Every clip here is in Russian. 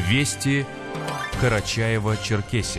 Вести Карачаево-Черкесия.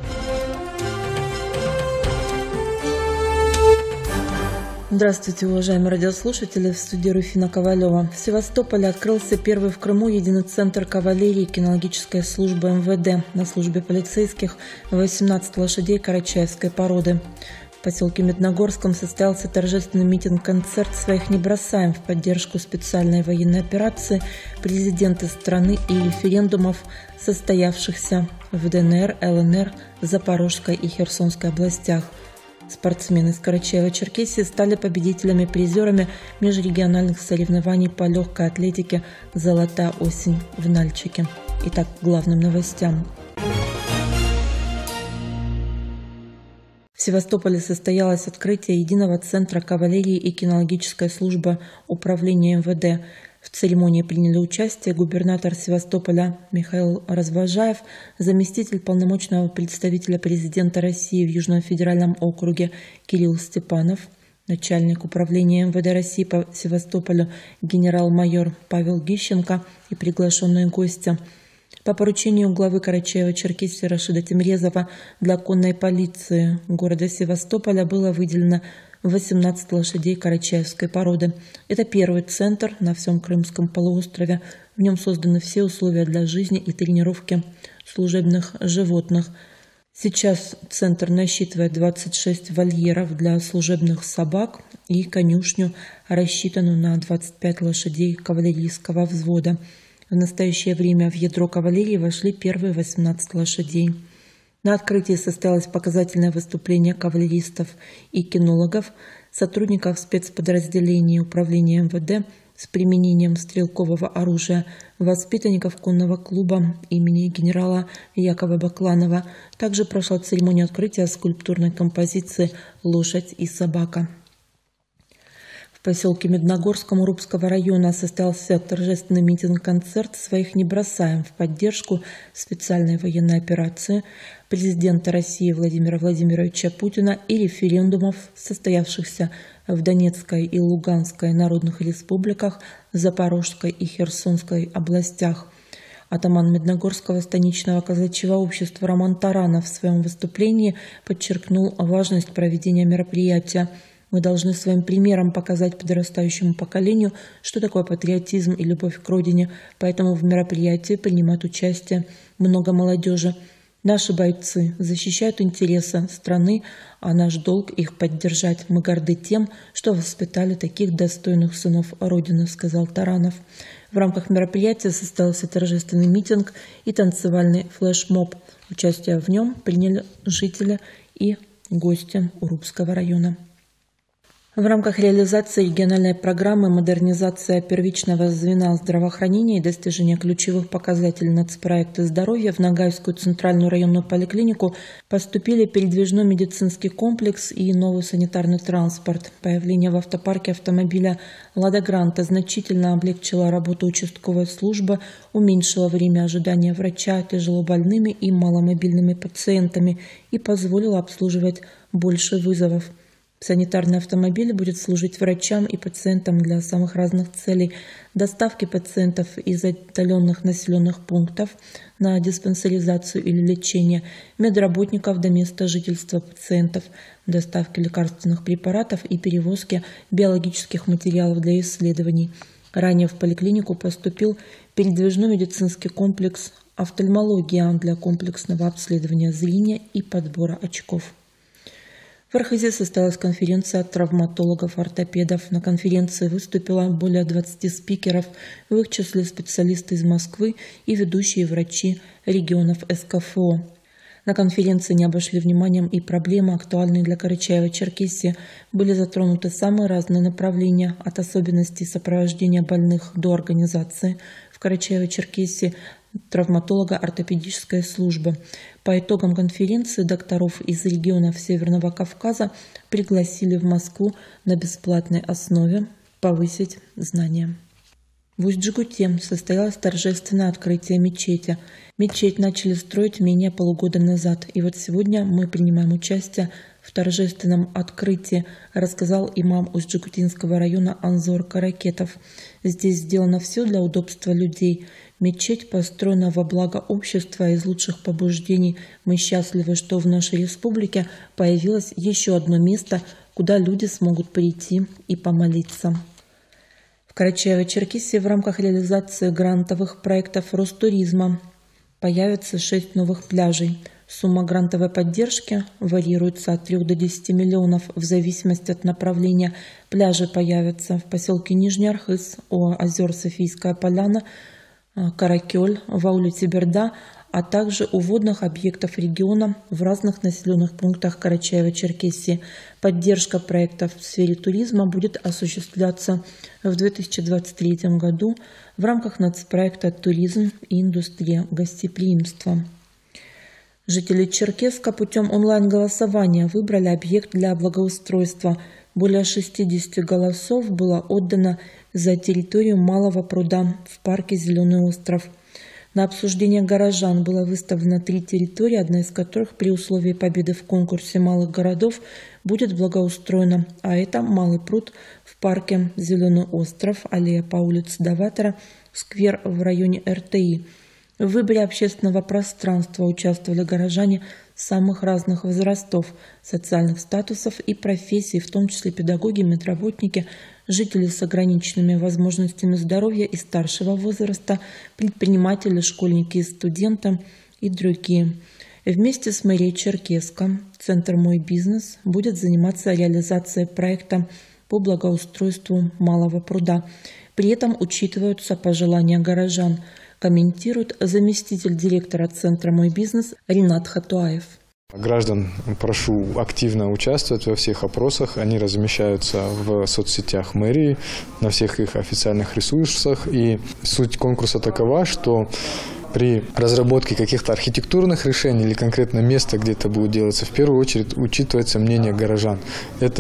Здравствуйте, уважаемые радиослушатели, в студии Руфина Ковалева. В Севастополе открылся первый в Крыму единый центр кавалерии кинологической службы МВД. На службе полицейских 18 лошадей карачаевской породы. В поселке Медногорском состоялся торжественный митинг-концерт «Своих не бросаем» в поддержку специальной военной операции президента страны и референдумов, состоявшихся в ДНР, ЛНР, Запорожской и Херсонской областях. Спортсмены из Карачаево-Черкесии стали победителями-призерами межрегиональных соревнований по легкой атлетике «Золотая осень» в Нальчике. Итак, к главным новостям. В Севастополе состоялось открытие единого центра кавалерии и кинологической службы управления МВД. В церемонии приняли участие губернатор Севастополя Михаил Развожаев, заместитель полномочного представителя президента России в Южном федеральном округе Кирилл Степанов, начальник управления МВД России по Севастополю генерал-майор Павел Гищенко и приглашенные гости. По поручению главы Карачаево-Черкесии Рашида Темрезова для конной полиции города Севастополя было выделено 18 лошадей карачаевской породы. Это первый центр на всем Крымском полуострове. В нем созданы все условия для жизни и тренировки служебных животных. Сейчас центр насчитывает 26 вольеров для служебных собак и конюшню, рассчитанную на 25 лошадей кавалерийского взвода. В настоящее время в ядро кавалерии вошли первые 18 лошадей. На открытии состоялось показательное выступление кавалеристов и кинологов, сотрудников спецподразделений управления МВД с применением стрелкового оружия, воспитанников конного клуба имени генерала Якова Бакланова. Также прошла церемония открытия скульптурной композиции «Лошадь и собака». В поселке Медногорском Урупского района состоялся торжественный митинг-концерт «Своих не бросаем» в поддержку специальной военной операции президента России Владимира Владимировича Путина и референдумов, состоявшихся в Донецкой и Луганской народных республиках, Запорожской и Херсонской областях. Атаман Медногорского станичного казачьего общества Роман Таранов в своем выступлении подчеркнул важность проведения мероприятия. Мы должны своим примером показать подрастающему поколению, что такое патриотизм и любовь к родине, поэтому в мероприятии принимают участие много молодежи. Наши бойцы защищают интересы страны, а наш долг их поддержать. Мы горды тем, что воспитали таких достойных сынов Родины, сказал Таранов. В рамках мероприятия состоялся торжественный митинг и танцевальный флешмоб. Участие в нем приняли жители и гости Урупского района. В рамках реализации региональной программы «Модернизация первичного звена здравоохранения и достижения ключевых показателей нацпроекта здоровья» в Ногайскую центральную районную поликлинику поступили передвижной медицинский комплекс и новый санитарный транспорт. Появление в автопарке автомобиля «Лада Гранта» значительно облегчило работу участковой службы, уменьшило время ожидания врача тяжелобольными и маломобильными пациентами и позволило обслуживать больше вызовов. Санитарный автомобиль будет служить врачам и пациентам для самых разных целей: доставки пациентов из отдаленных населенных пунктов на диспансеризацию или лечение, медработников до места жительства пациентов, доставки лекарственных препаратов и перевозки биологических материалов для исследований. Ранее в поликлинику поступил передвижной медицинский комплекс «Офтальмология» для комплексного обследования зрения и подбора очков. В Архизе состоялась конференция травматологов-ортопедов. На конференции выступило более 20 спикеров, в их числе специалисты из Москвы и ведущие врачи регионов СКФО. На конференции не обошли вниманием и проблемы, актуальные для Карачаево-Черкесии. Были затронуты самые разные направления, от особенностей сопровождения больных до организации в Карачаево-Черкесии травматолого-ортопедической службы. По итогам конференции докторов из регионов Северного Кавказа пригласили в Москву на бесплатной основе повысить знания. В Усть-Джегуте состоялось торжественное открытие мечети. Мечеть начали строить менее полугода назад, и вот сегодня мы принимаем участие в торжественном открытии, рассказал имам Усть-Джегутинского района Анзор Каракетов. Здесь сделано все для удобства людей. Мечеть построена во благо общества из лучших побуждений. Мы счастливы, что в нашей республике появилось еще одно место, куда люди смогут прийти и помолиться. В Карачаево-Черкесии в рамках реализации грантовых проектов Ростуризма появится 6 новых пляжей. Сумма грантовой поддержки варьируется от 3 до 10 миллионов в зависимости от направления. Пляжи появятся в поселке Нижний Архыз, озер Софийская Поляна, Каракёль, в ауле Тиберда, а также у водных объектов региона в разных населенных пунктах Карачаево-Черкесии. Поддержка проектов в сфере туризма будет осуществляться в 2023 году в рамках нацпроекта «Туризм и индустрия гостеприимства». Жители Черкесска путем онлайн-голосования выбрали объект для благоустройства. Более 60 голосов было отдано за территорию Малого пруда в парке «Зеленый остров». На обсуждение горожан было выставлено 3 территории, одна из которых при условии победы в конкурсе малых городов будет благоустроена. А это Малый пруд в парке «Зеленый остров», аллея по улице Даватора, сквер в районе РТИ. В выборе общественного пространства участвовали горожане самых разных возрастов, социальных статусов и профессий, в том числе педагоги, медработники, жители с ограниченными возможностями здоровья и старшего возраста, предприниматели, школьники и студенты и другие. Вместе с мэрией Черкесска Центр «Мой бизнес» будет заниматься реализацией проекта по благоустройству Малого пруда. При этом учитываются пожелания горожан, комментирует заместитель директора Центра «Мой бизнес» Ринат Хатуаев. Граждан прошу активно участвовать во всех опросах. Они размещаются в соцсетях мэрии, на всех их официальных ресурсах. И суть конкурса такова, что при разработке каких-то архитектурных решений или конкретно места, где это будет делаться, в первую очередь учитывается мнение горожан. Это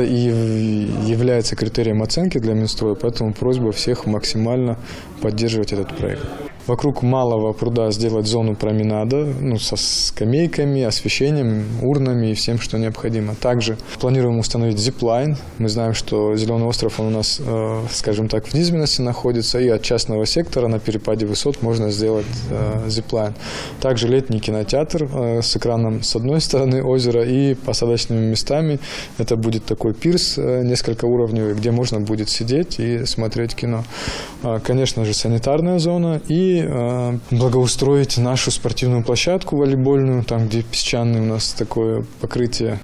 и является критерием оценки для Минстроя, поэтому просьба всех максимально поддерживать этот проект. Вокруг Малого пруда сделать зону променада, со скамейками, освещением, урнами и всем, что необходимо. Также планируем установить зиплайн. Мы знаем, что Зеленый остров он у нас, скажем так, в низменности находится, и от частного сектора на перепаде высот можно сделать зиплайн. Также летний кинотеатр с экраном с одной стороны озера и посадочными местами. Это будет такой пирс, несколько уровневый, где можно будет сидеть и смотреть кино. Конечно же, санитарная зона и благоустроить нашу спортивную площадку волейбольную, там, где песчаное у нас такое покрытие.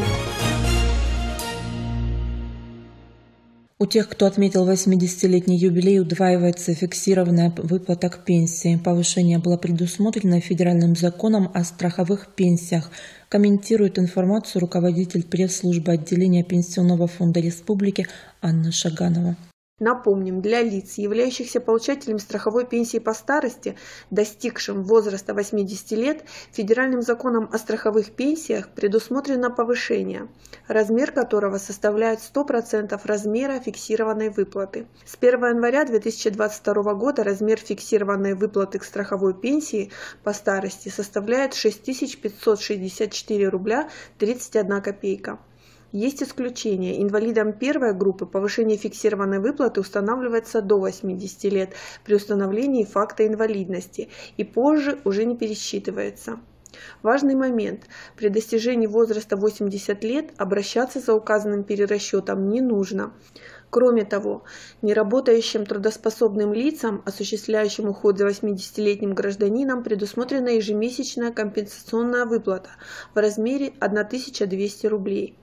У тех, кто отметил 80-летний юбилей, удваивается фиксированная выплата к пенсии. Повышение было предусмотрено федеральным законом о страховых пенсиях. Комментирует информацию руководитель пресс-службы отделения Пенсионного фонда Республики Анна Шаганова. Напомним, для лиц, являющихся получателями страховой пенсии по старости, достигшим возраста 80 лет, федеральным законом о страховых пенсиях предусмотрено повышение, размер которого составляет 100% размера фиксированной выплаты. С 1 января 2022 года размер фиксированной выплаты к страховой пенсии по старости составляет 6564 рубля 31 копейка. Есть исключения. Инвалидам первой группы повышение фиксированной выплаты устанавливается до 80 лет при установлении факта инвалидности и позже уже не пересчитывается. Важный момент. При достижении возраста 80 лет обращаться за указанным перерасчетом не нужно. Кроме того, неработающим трудоспособным лицам, осуществляющим уход за 80-летним гражданином, предусмотрена ежемесячная компенсационная выплата в размере 1200 рублей.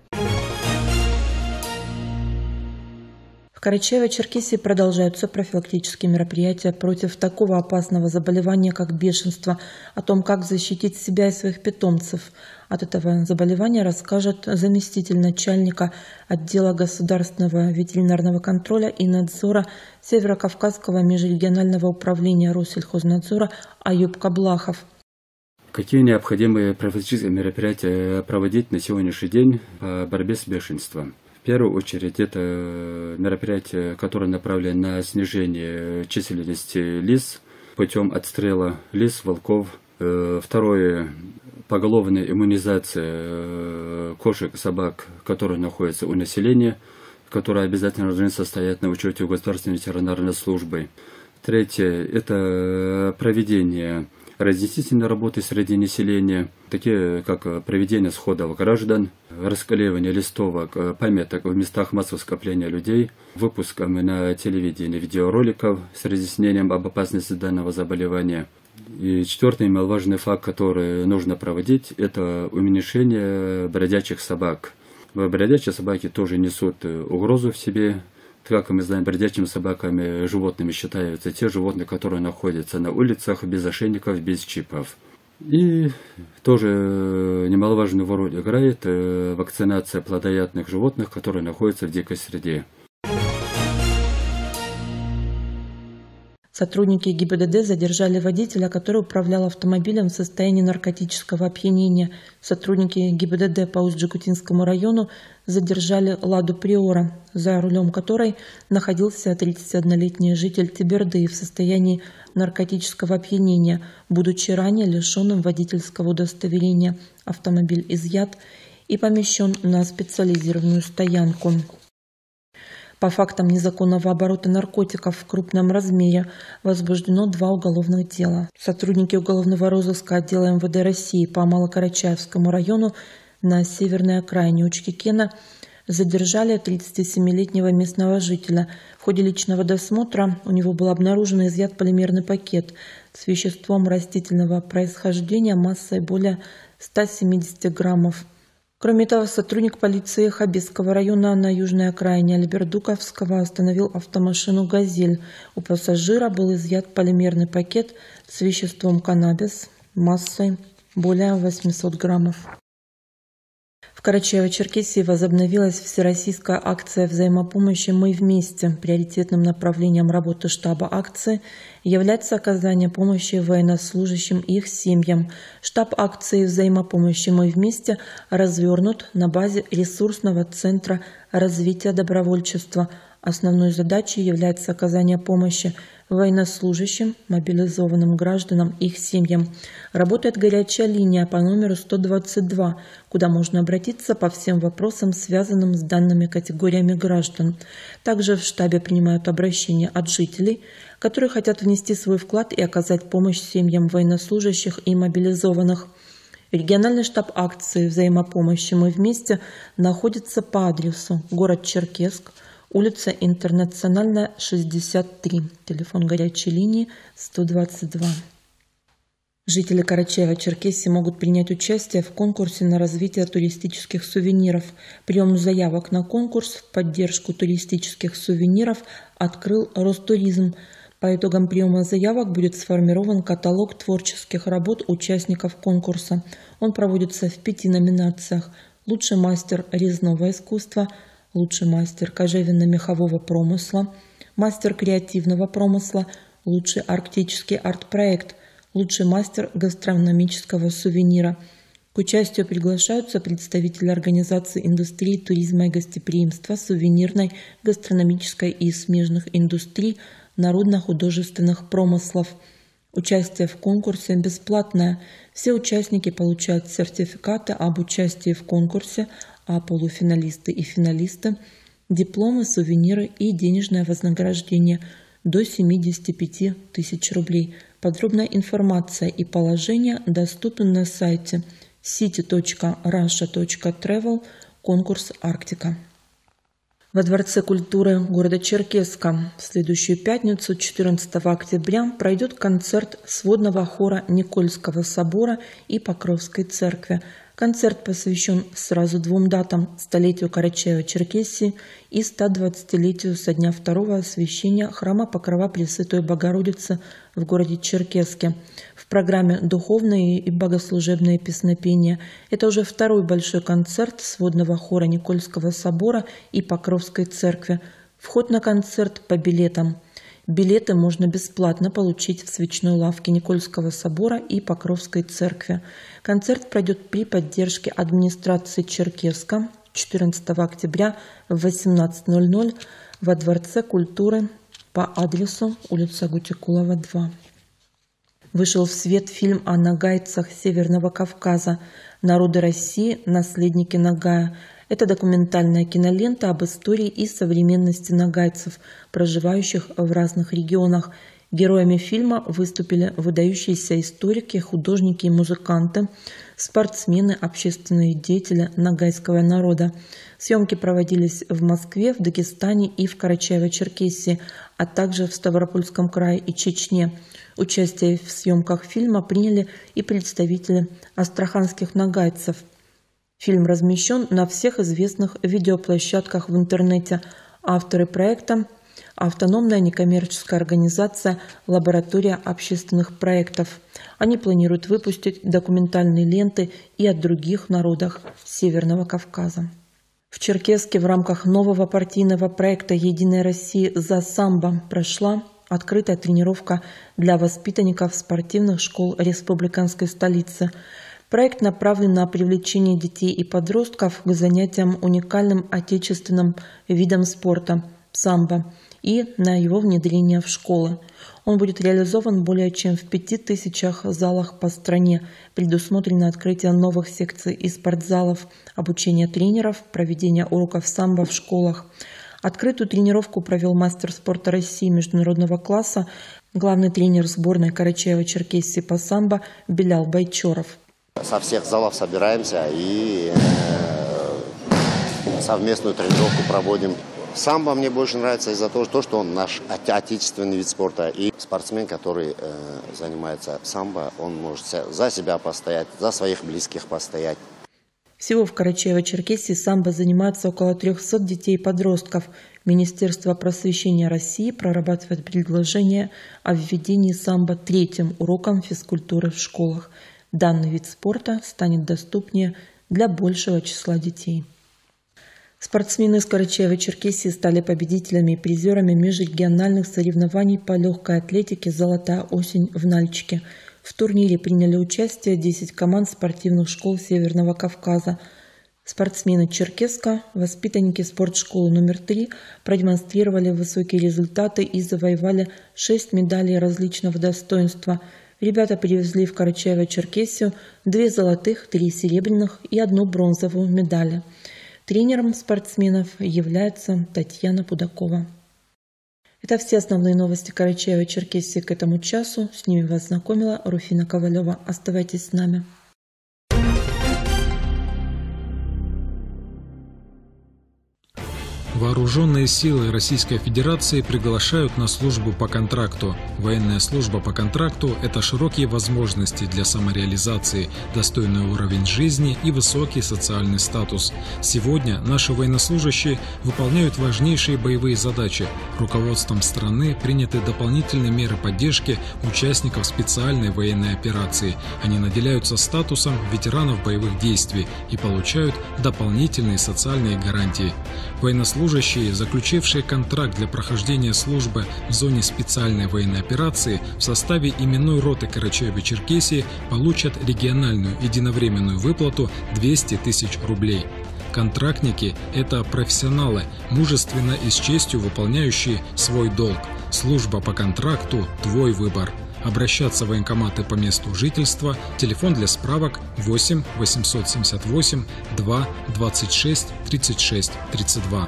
В Карачаево-Черкесии продолжаются профилактические мероприятия против такого опасного заболевания, как бешенство. О том, как защитить себя и своих питомцев от этого заболевания, расскажет заместитель начальника отдела государственного ветеринарного контроля и надзора Северокавказского межрегионального управления Россельхознадзора Аюб Каблахов. Какие необходимые профилактические мероприятия проводить на сегодняшний день по борьбе с бешенством? В первую очередь, это мероприятие, которое направлено на снижение численности лис путем отстрела лис, волков. Второе – поголовная иммунизация кошек, собак, которые находятся у населения, которые обязательно должны состоять на учете у государственной ветеринарной службы. Третье – это проведение разъяснительной работы среди населения, такие как проведение сходов граждан, расклеивание листовок, памяток в местах массового скопления людей, выпуском на телевидении видеороликов с разъяснением об опасности данного заболевания. И четвертый маловажный факт, который нужно проводить, это уменьшение бродячих собак. Бродячие собаки тоже несут угрозу в себе. Как мы знаем, бродячими собаками животными считаются те животные, которые находятся на улицах без ошейников, без чипов. И тоже немаловажную роль играет вакцинация плодоядных животных, которые находятся в дикой среде. Сотрудники ГИБДД задержали водителя, который управлял автомобилем в состоянии наркотического опьянения. Сотрудники ГИБДД по Усть-Жакутинскому району задержали «Ладу Приора», за рулем которой находился 31-летний житель Теберды в состоянии наркотического опьянения, будучи ранее лишенным водительского удостоверения. Автомобиль изъят и помещен на специализированную стоянку. По фактам незаконного оборота наркотиков в крупном размере возбуждено 2 уголовных дела. Сотрудники уголовного розыска отдела МВД России по Малокарачаевскому району на северной окраине Учкекена задержали 37-летнего местного жителя. В ходе личного досмотра у него был обнаружен и изъят полимерный пакет с веществом растительного происхождения массой более 170 граммов. Кроме того, сотрудник полиции Хабисского района на южной окраине Альбердуковского остановил автомашину «Газель». У пассажира был изъят полимерный пакет с веществом каннабис массой более 800 граммов. В Карачаево-Черкесии возобновилась всероссийская акция взаимопомощи «Мы вместе». Приоритетным направлением работы штаба акции является оказание помощи военнослужащим и их семьям. Штаб акции взаимопомощи «Мы вместе» развернут на базе ресурсного центра развития добровольчества. Основной задачей является оказание помощи военнослужащим, мобилизованным гражданам и их семьям. Работает горячая линия по номеру 122, куда можно обратиться по всем вопросам, связанным с данными категориями граждан. Также в штабе принимают обращения от жителей, которые хотят внести свой вклад и оказать помощь семьям военнослужащих и мобилизованных. Региональный штаб акции взаимопомощи «Мы вместе» находится по адресу город Черкесск, улица Интернациональная, 63, телефон горячей линии 122. Жители Карачаево-Черкесии могут принять участие в конкурсе на развитие туристических сувениров. Прием заявок на конкурс в поддержку туристических сувениров открыл Ростуризм. По итогам приема заявок будет сформирован каталог творческих работ участников конкурса. Он проводится в 5 номинациях: «Лучший мастер резного искусства», «Лучший мастер кожевенно-мехового промысла», «Мастер креативного промысла», «Лучший арктический арт-проект», «Лучший мастер гастрономического сувенира». К участию приглашаются представители организаций индустрии туризма и гостеприимства, сувенирной, гастрономической и смежных индустрий, народно-художественных промыслов. Участие в конкурсе бесплатное. Все участники получают сертификаты об участии в конкурсе, а полуфиналисты и финалисты – дипломы, сувениры и денежное вознаграждение до 75 тысяч рублей. Подробная информация и положение доступны на сайте city.russia.travel, конкурс «Арктика». Во Дворце культуры города Черкесска в следующую пятницу, 14 октября, пройдет концерт сводного хора Никольского собора и Покровской церкви. Концерт посвящен сразу 2 датам – столетию Карачаево-Черкесии и 120-летию со дня 2-го освящения храма Покрова Пресвятой Богородицы в городе Черкесске. В программе духовные и богослужебные песнопения. Это уже 2-й большой концерт сводного хора Никольского собора и Покровской церкви. Вход на концерт по билетам. Билеты можно бесплатно получить в свечной лавке Никольского собора и Покровской церкви. Концерт пройдет при поддержке администрации Черкесска 14 октября в 18:00 во Дворце культуры по адресу улица Гутикулова, 2. Вышел в свет фильм о нагайцах Северного Кавказа «Народы России. Наследники Нагая». Это документальная кинолента об истории и современности нагайцев, проживающих в разных регионах. Героями фильма выступили выдающиеся историки, художники и музыканты, спортсмены, общественные деятели ногайского народа. Съемки проводились в Москве, в Дагестане и в Карачаево-Черкесии, а также в Ставропольском крае и Чечне. Участие в съемках фильма приняли и представители астраханских ногайцев. Фильм размещен на всех известных видеоплощадках в интернете. Авторы проекта – автономная некоммерческая организация «Лаборатория общественных проектов». Они планируют выпустить документальные ленты и о других народах Северного Кавказа. В Черкесске в рамках нового партийного проекта «Единая Россия за самбо» прошла открытая тренировка для воспитанников спортивных школ республиканской столицы. Проект направлен на привлечение детей и подростков к занятиям уникальным отечественным видом спорта – самбо и на его внедрение в школы. Он будет реализован более чем в 5000 залах по стране. Предусмотрено открытие новых секций и спортзалов, обучение тренеров, проведение уроков самбо в школах. Открытую тренировку провел мастер спорта России международного класса, главный тренер сборной Карачаево-Черкесии по самбо Белял Байчоров. Со всех залов собираемся и совместную тренировку проводим. Самбо мне больше нравится из-за того, что он наш отечественный вид спорта. И спортсмен, который занимается самбо, он может за себя постоять, за своих близких постоять. Всего в Карачаево-Черкесии самбо занимаются около 300 детей и подростков. Министерство просвещения России прорабатывает предложение о введении самбо 3-м уроком физкультуры в школах. Данный вид спорта станет доступнее для большего числа детей. Спортсмены из Карачаево-Черкесии стали победителями и призерами межрегиональных соревнований по легкой атлетике «Золотая осень» в Нальчике. В турнире приняли участие 10 команд спортивных школ Северного Кавказа. Спортсмены Черкесска, воспитанники спортшколы номер 3, продемонстрировали высокие результаты и завоевали 6 медалей различного достоинства. Ребята привезли в Карачаево-Черкесию 2 золотых, 3 серебряных и 1 бронзовую медали. Тренером спортсменов является Татьяна Пудакова. Это все основные новости Карачаево-Черкесии к этому часу. С ними вас знакомила Руфина Ковалева. Оставайтесь с нами. Вооруженные силы Российской Федерации приглашают на службу по контракту. Военная служба по контракту – это широкие возможности для самореализации, достойный уровень жизни и высокий социальный статус. Сегодня наши военнослужащие выполняют важнейшие боевые задачи. Руководством страны приняты дополнительные меры поддержки участников специальной военной операции. Они наделяются статусом ветеранов боевых действий и получают дополнительные социальные гарантии. Военнослужащие, заключившие контракт для прохождения службы в зоне специальной военной операции в составе именной роты Карачаево-Черкесии, получат региональную единовременную выплату 200 тысяч рублей. Контрактники – это профессионалы, мужественно и с честью выполняющие свой долг. Служба по контракту – твой выбор. Обращаться в военкоматы по месту жительства. Телефон для справок 8 878 2 26 36 32.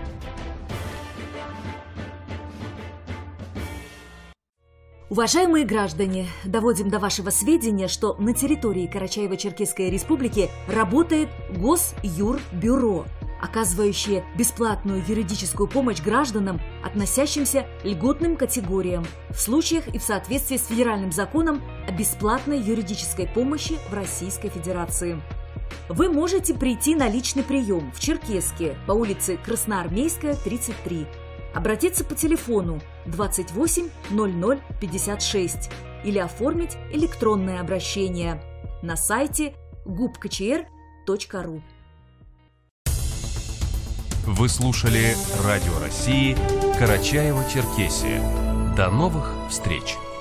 Уважаемые граждане, доводим до вашего сведения, что на территории Карачаево-Черкесской республики работает Госюрбюро, оказывающее бесплатную юридическую помощь гражданам, относящимся к льготным категориям, в случаях и в соответствии с федеральным законом о бесплатной юридической помощи в Российской Федерации. Вы можете прийти на личный прием в Черкесске по улице Красноармейская, 33, обратиться по телефону 28 00 56 или оформить электронное обращение на сайте gubkcr.ru. Вы слушали Радио России Карачаево-Черкесия. До новых встреч!